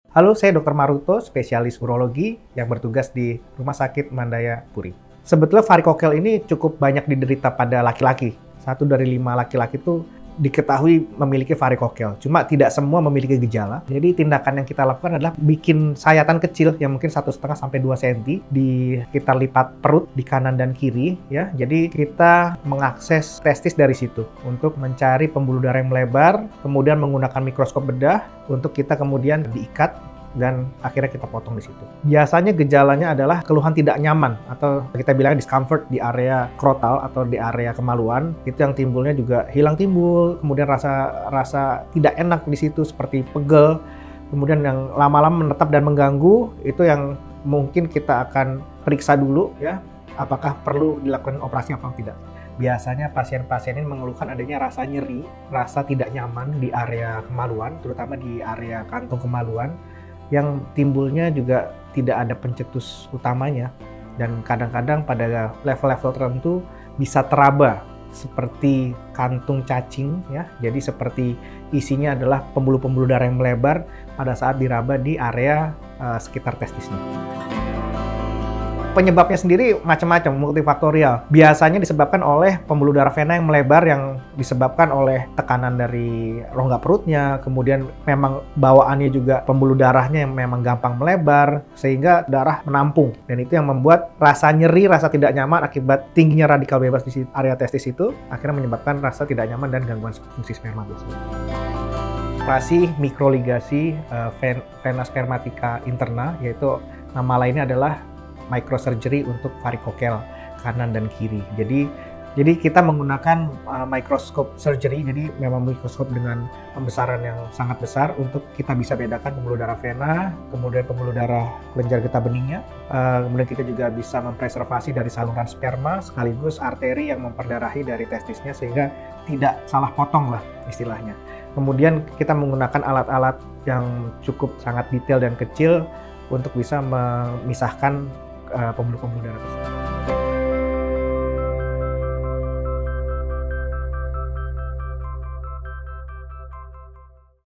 Halo, saya Dr. Maruto, spesialis urologi yang bertugas di Rumah Sakit Mandaya Puri. Sebetulnya varikokel ini cukup banyak diderita pada laki-laki. 1 dari 5 laki-laki itu diketahui memiliki varikokel. Cuma tidak semua memiliki gejala. Jadi tindakan yang kita lakukan adalah bikin sayatan kecil yang mungkin 1,5 sampai 2 cm di sekitar lipat perut di kanan dan kiri. Ya, jadi kita mengakses testis dari situ untuk mencari pembuluh darah yang melebar, kemudian menggunakan mikroskop bedah untuk kita kemudian diikat dan akhirnya kita potong di situ. Biasanya gejalanya adalah keluhan tidak nyaman atau kita bilang discomfort di area skrotal atau di area kemaluan. Itu yang timbulnya juga hilang timbul, kemudian rasa tidak enak di situ seperti pegel, kemudian yang lama-lama menetap dan mengganggu, itu yang mungkin kita akan periksa dulu ya, apakah perlu dilakukan operasi atau tidak. Biasanya pasien-pasien ini mengeluhkan adanya rasa nyeri, rasa tidak nyaman di area kemaluan, terutama di area kantung kemaluan, yang timbulnya juga tidak ada pencetus utamanya, dan kadang-kadang pada level-level tertentu bisa teraba seperti kantung cacing ya. Jadi seperti isinya adalah pembuluh-pembuluh darah yang melebar pada saat diraba di area sekitar testisnya. Penyebabnya sendiri macam-macam, multifaktorial. Biasanya disebabkan oleh pembuluh darah vena yang melebar yang disebabkan oleh tekanan dari rongga perutnya, kemudian memang bawaannya juga pembuluh darahnya yang memang gampang melebar sehingga darah menampung, dan itu yang membuat rasa nyeri, rasa tidak nyaman akibat tingginya radikal bebas di area testis itu akhirnya menyebabkan rasa tidak nyaman dan gangguan fungsi sperma biasanya. Operasi mikroligasi vena spermatica interna, yaitu nama lainnya adalah microsurgery untuk varikokel kanan dan kiri. Jadi kita menggunakan microscope surgery, jadi memang mikroskop dengan pembesaran yang sangat besar untuk kita bisa bedakan pembuluh darah vena, kemudian pembuluh darah kelenjar getah beningnya. Kemudian kita juga bisa mempreservasi dari saluran sperma sekaligus arteri yang memperdarahi dari testisnya sehingga tidak salah potong lah istilahnya. Kemudian kita menggunakan alat-alat yang cukup sangat detail dan kecil untuk bisa memisahkan pembuluh-pembuluh darah tersebut.